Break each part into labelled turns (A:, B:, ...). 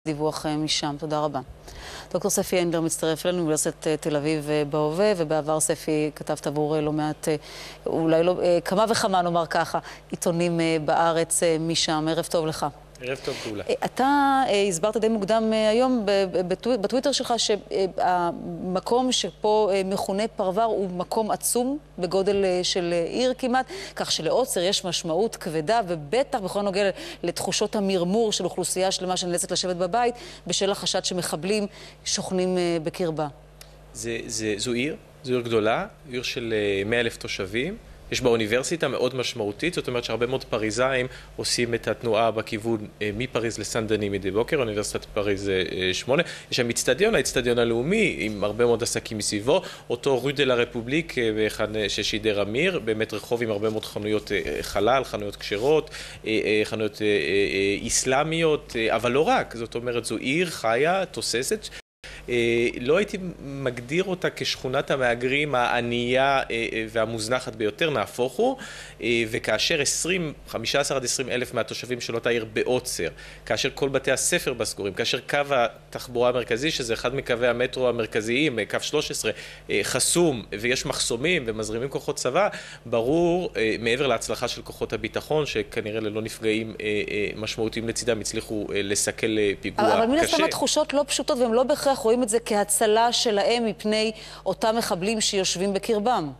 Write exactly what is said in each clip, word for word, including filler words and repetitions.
A: דיווח משם. תודה רבה. דוקטור ספי אנדלר מצטרף אלינו מאוניברסיטת תל אביב בהווה, ובעבר ספי כתבת עבור לא מעט, אולי לא, כמה וכמה נאמר ככה, עיתונים בארץ משם. ערב טוב לך.
B: ערב טוב, גאולה.
A: אתה הסברת די מוקדם היום בטוויטר שלך שהמקום שפה מכונה פרבר הוא מקום עצום בגודל של עיר כמעט, כך שלעוצר יש משמעות כבדה, ובטח בכל נוגע לתחושות המרמור של אוכלוסייה שלמה שנאלצת לשבת בבית בשל החשד שמחבלים שוכנים בקרבה.
B: זה, זה, זו עיר, זו עיר גדולה, עיר של מאה אלף תושבים. יש בה אוניברסיטה מאוד משמעותית, זאת אומרת שהרבה מאוד פריזאים עושים את התנועה בכיוון מפריז לסן דני מדי בוקר, אוניברסיטת פריז שמונה. יש שם אצטדיון, האצטדיון הלאומי, עם הרבה מאוד עסקים מסביבו, אותו רו דה לה רפובליק, ששידר אמיר, באמת רחוב עם הרבה מאוד חנויות חלל, חנויות כשרות, חנויות איסלאמיות, אבל לא רק, זאת אומרת זו עיר חיה, תוססת, לא הייתי מגדיר אותה כשכונת המהגרים הענייה והמוזנחת ביותר, נהפוך הוא, וכאשר חמישה עשר עד עשרים אלף מהתושבים של אותה עיר בעוצר, כאשר כל בתי הספר בסגורים, כאשר קו התחבורה המרכזי, שזה אחד מקווי המטרו המרכזיים, קו שלוש עשרה, חסום, ויש מחסומים ומזרימים כוחות צבא, ברור, מעבר להצלחה של כוחות הביטחון, שכנראה ללא נפגעים משמעותיים לצידם, הצליחו לסכל פיגוע קשה.
A: אבל מן הסתם התחושות לא פשוטות, והם לא בהכרח רואים את זה כהצלה שלהם מפני אותם מחבלים שיושבים בקרבם.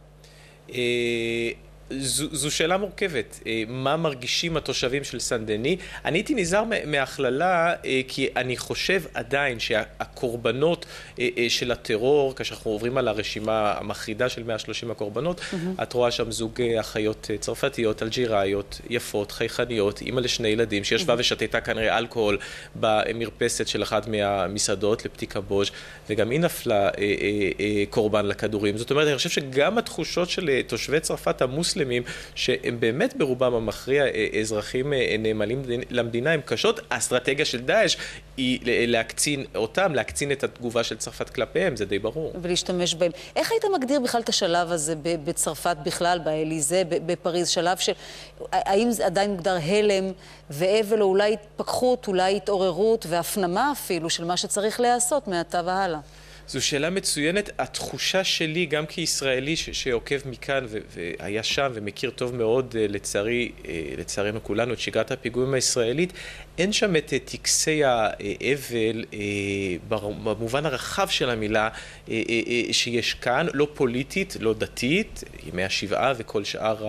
B: זו, זו שאלה מורכבת. מה מרגישים התושבים של סן דני? אני הייתי נזהר מהכללה, כי אני חושב עדיין שהקורבנות של הטרור, כאשר אנחנו עוברים על הרשימה המחרידה של מאה ושלושים הקורבנות, mm-hmm. את רואה שם זוג אחיות צרפתיות, אלג'יראיות, יפות, חייכניות, אימא לשני ילדים, שישבה mm-hmm. ושתתה כנראה אלכוהול במרפסת של אחת מהמסעדות לפתיקה בוז', וגם היא נפלה קורבן לכדורים. זאת אומרת, אני חושב שגם התחושות של תושבי צרפת המוסלמים, שהם באמת ברובם המכריע אזרחים נאמנים למדינה, הם קשות. האסטרטגיה של דאעש היא להקצין אותם, להקצין את התגובה של צרפת כלפיהם, זה די ברור.
A: ולהשתמש בהם. איך היית מגדיר בכלל את השלב הזה בצרפת בכלל, באליזה, בפריז, שלב של, האם זה עדיין מוגדר הלם ואבל, או אולי התפכחות, אולי התעוררות והפנמה אפילו של מה שצריך לעשות מעתה והלאה?
B: זו שאלה מצוינת. התחושה שלי, גם כישראלי ש- שעוקב מכאן ו- והיה שם ומכיר טוב מאוד, לצערי, לצערנו כולנו, את שגרת הפיגועים הישראלית, אין שם את טקסי האבל במובן הרחב של המילה שיש כאן, לא פוליטית, לא דתית, ימי השבעה וכל שאר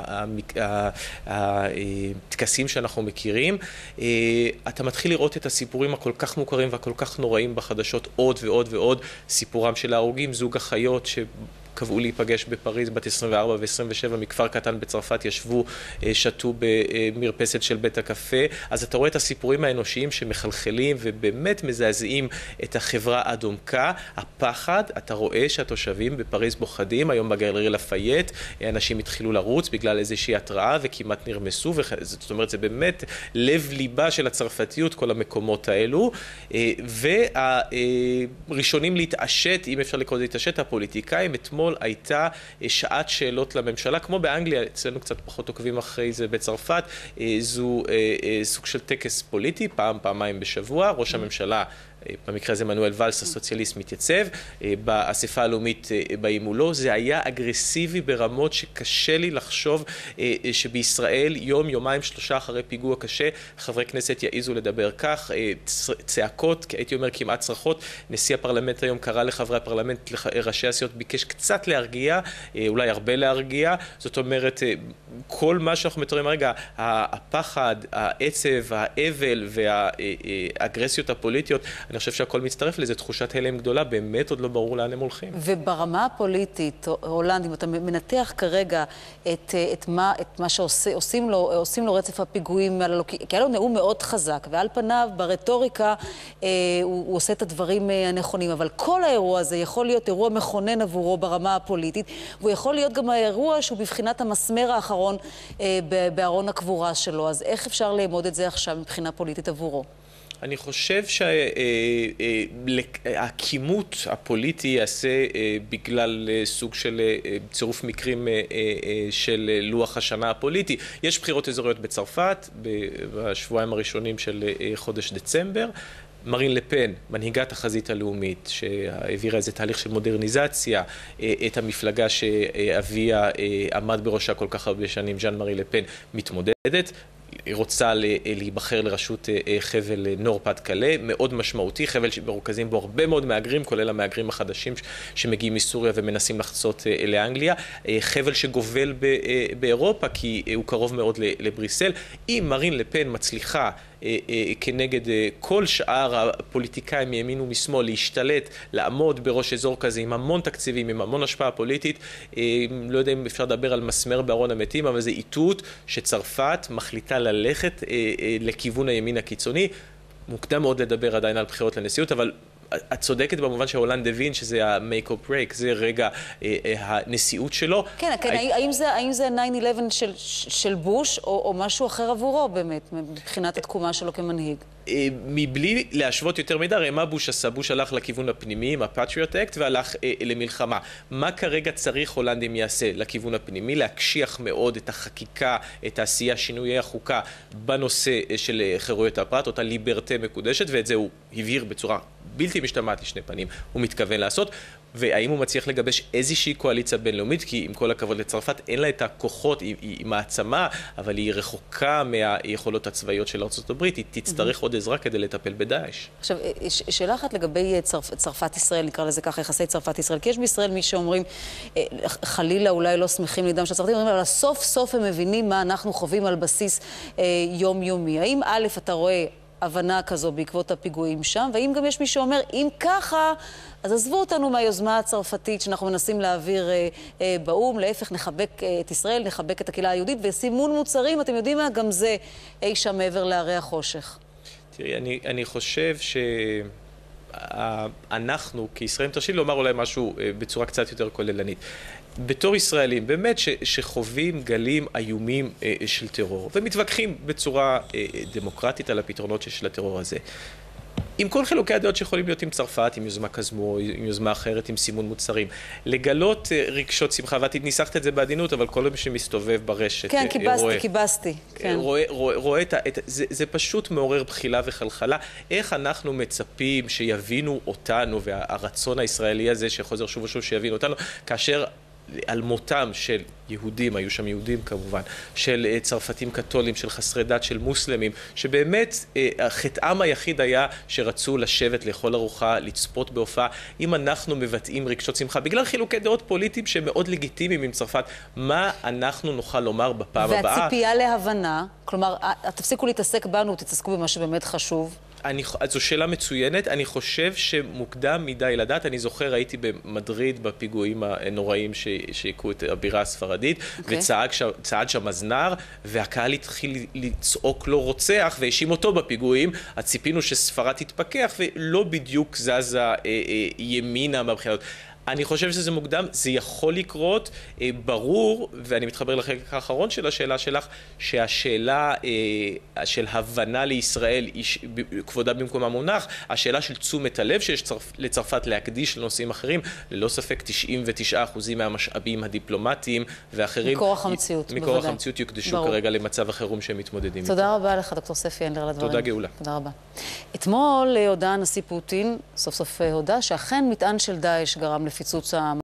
B: הטקסים שאנחנו מכירים. אתה מתחיל לראות את הסיפורים הכל כך מוכרים והכל כך נוראים בחדשות עוד ועוד ועוד. סיפורם של ההרוגים, זוג החיות ש... קבעו להיפגש בפריז, בת עשרים וארבע ו-עשרים ושבע, מכפר קטן בצרפת, ישבו, שתו במרפסת של בית הקפה. אז אתה רואה את הסיפורים האנושיים שמחלחלים ובאמת מזעזעים את החברה עד עומקה. הפחד, אתה רואה שהתושבים בפריז בוחדים, היום בגלרי לפייט, אנשים התחילו לרוץ בגלל איזושהי התראה וכמעט נרמסו, זאת אומרת, זה באמת לב ליבה של הצרפתיות, כל המקומות האלו. והראשונים להתעשת, אם אפשר לקרוא להתעשת, הפוליטיקאים, אתמול הייתה שעת שאלות לממשלה, כמו באנגליה, אצלנו קצת פחות עוקבים אחרי זה בצרפת, זו סוג של טקס פוליטי, פעם, פעמיים בשבוע, ראש הממשלה, במקרה הזה מנואל ואלס, הסוציאליסט, מתייצב באספה הלאומית באימולו. זה היה אגרסיבי ברמות שקשה לי לחשוב שבישראל יום, יומיים, שלושה אחרי פיגוע קשה, חברי כנסת יעיזו לדבר כך, צעקות, הייתי אומר כמעט צרחות. נשיא הפרלמנט היום קרא לחברי הפרלמנט, ראשי הסיעות, ביקש קצת להרגיע, אולי הרבה להרגיע. זאת אומרת, כל מה שאנחנו מתארים הרגע, הפחד, העצב, האבל והאגרסיות הפוליטיות, אני חושב שהכל מצטרף לזה, תחושת הלם גדולה, באמת עוד לא ברור לאן הם הולכים.
A: וברמה הפוליטית, הולנד, אם אתה מנתח כרגע את, את מה, את מה שעושים לו, עושים לו רצף הפיגועים, כי היה לו נאום מאוד חזק, ועל פניו, ברטוריקה, אה, הוא, הוא עושה את הדברים הנכונים, אבל כל האירוע הזה יכול להיות אירוע מכונן עבורו ברמה הפוליטית, והוא יכול להיות גם האירוע שהוא בבחינת המסמר האחרון אה, בארון הקבורה שלו. אז איך אפשר לאמוד את זה עכשיו מבחינה פוליטית עבורו?
B: אני חושב שהכימות הפוליטי יעשה בגלל סוג של צירוף מקרים של לוח השנה הפוליטי. יש בחירות אזוריות בצרפת בשבועיים הראשונים של חודש דצמבר. מרין לפן, מנהיגת החזית הלאומית, שהעבירה איזה תהליך של מודרניזציה, את המפלגה שאביה עמד בראשה כל כך הרבה שנים, ז'אן מארי לפן, מתמודדת. היא רוצה להיבחר לראשות חבל נור פת קלה, מאוד משמעותי, חבל שמרוכזים בו הרבה מאוד מהגרים, כולל המהגרים החדשים שמגיעים מסוריה ומנסים לחצות לאנגליה, חבל שגובל באירופה כי הוא קרוב מאוד לבריסל. אם מרין לפן מצליחה כנגד כל שאר הפוליטיקאים מימין ומשמאל להשתלט, לעמוד בראש אזור כזה עם המון תקציבים, עם המון השפעה פוליטית, לא יודע אם אפשר לדבר על מסמר בארון המתים, אבל זה איתות שצרפת מחליטה ללכת לכיוון הימין הקיצוני. מוקדם מאוד לדבר עדיין על בחירות לנשיאות, אבל את צודקת במובן שהולנד הבין שזה ה-make or break, זה רגע אה, אה, הנשיאות שלו.
A: כן, כן, I... האם זה, האם זה nine eleven של, של בוש, או, או משהו אחר עבורו באמת, מבחינת התקומה שלו כמנהיג?
B: אה, מבלי להשוות יותר מדי, הרי מה בוש עשה? בוש הלך לכיוון הפנימי, עם ה-Patriot Act, והלך אה, למלחמה. מה כרגע צריך הולנדים יעשה לכיוון הפנימי? להקשיח מאוד את החקיקה, את העשייה, שינויי החוקה, בנושא של חירויות הפרט, אותה ליברטה מקודשת, ואת זה הוא הבהיר בצורה בלתי משתמעת לשני פנים, הוא מתכוון לעשות. והאם הוא מצליח לגבש איזושהי קואליציה בינלאומית, כי עם כל הכבוד לצרפת אין לה את הכוחות, היא, היא מעצמה, אבל היא רחוקה מהיכולות הצבאיות של ארצות הברית, היא תצטרך mm-hmm. עוד עזרה כדי לטפל בדאעש.
A: עכשיו, שאלה אחת לגבי צרפ, צרפת ישראל, נקרא לזה ככה, יחסי צרפת ישראל, כי יש בישראל מי שאומרים, חלילה אולי לא שמחים לידם של הצרפתים, אבל סוף סוף הם מבינים מה אנחנו חווים על בסיס יומיומי. האם א' אתה רואה הבנה כזו בעקבות הפיגועים שם, והאם גם יש מי שאומר, אם ככה, אז עזבו אותנו מהיוזמה הצרפתית שאנחנו מנסים להעביר אה, אה, באום, להפך נחבק אה, את ישראל, נחבק את הקהילה היהודית, וסימון מוצרים, אתם יודעים מה, גם זה אי שם מעבר להרי החושך.
B: תראי, אני, אני חושב שאנחנו כישראלים, תרשי לומר אולי משהו אה, בצורה קצת יותר כוללנית. בתור ישראלים, באמת ש, שחווים גלים איומים אה, של טרור, ומתווכחים בצורה אה, דמוקרטית על הפתרונות של הטרור הזה. עם כל חילוקי הדעות שיכולים להיות עם צרפת, עם יוזמה כזמו, עם יוזמה אחרת, עם סימון מוצרים, לגלות אה, רגשות שמחה, ואת ניסחת את זה בעדינות, אבל כל מי שמסתובב ברשת,
A: כן,
B: אה,
A: קיבסתי,
B: רואה,
A: קיבסתי. כן.
B: רואה, רואה, רואה את, את זה, זה פשוט מעורר בחילה וחלחלה. איך אנחנו מצפים שיבינו אותנו, והרצון הישראלי הזה שחוזר שוב ושוב שיבינו אותנו, כאשר על מותם של יהודים, היו שם יהודים כמובן, של צרפתים קתולים, של חסרי דת, של מוסלמים, שבאמת חטאם היחיד היה שרצו לשבת לאכול ארוחה, לצפות בהופעה. אם אנחנו מבטאים רגשות שמחה, בגלל חילוקי דעות פוליטיים שמאוד לגיטימיים עם צרפת, מה אנחנו נוכל לומר בפעם הבאה?
A: והציפייה להבנה, כלומר, תפסיקו להתעסק בנו, תתעסקו במה שבאמת חשוב.
B: אני, זו שאלה מצוינת, אני חושב שמוקדם מדי לדעת, אני זוכר, הייתי במדריד בפיגועים הנוראים שהיכו את הבירה הספרדית, okay. וצעד שם מזנר, והקהל התחיל לצעוק לו רוצח, והאשים אותו בפיגועים, הציפינו שספרד תתפכח, ולא בדיוק זזה אה, אה, ימינה מבחינות. אני חושב שזה מוקדם, זה יכול לקרות, אה, ברור, ואני מתחבר לחלק האחרון של השאלה שלך, שהשאלה אה, של הבנה לישראל, איש, כבודה במקומה מונח, השאלה של תשומת הלב שיש צרפ, לצרפת להקדיש לנושאים אחרים, ללא ספק תשעים ותשעה אחוזים מהמשאבים הדיפלומטיים ואחרים.
A: מכורח המציאות,
B: מכורח בוודאי. המציאות יוקדשו ברור. כרגע למצב החירום שהם מתמודדים.
A: תודה איתו. רבה לך, דוקטור ספי הנדלר, לדברים.
B: תודה גאולה.
A: תודה רבה. אתמול הודעה הנשיא פוטין, סוף סוף הודעה, שאכן מטען של דאעש גרם לפיצוץ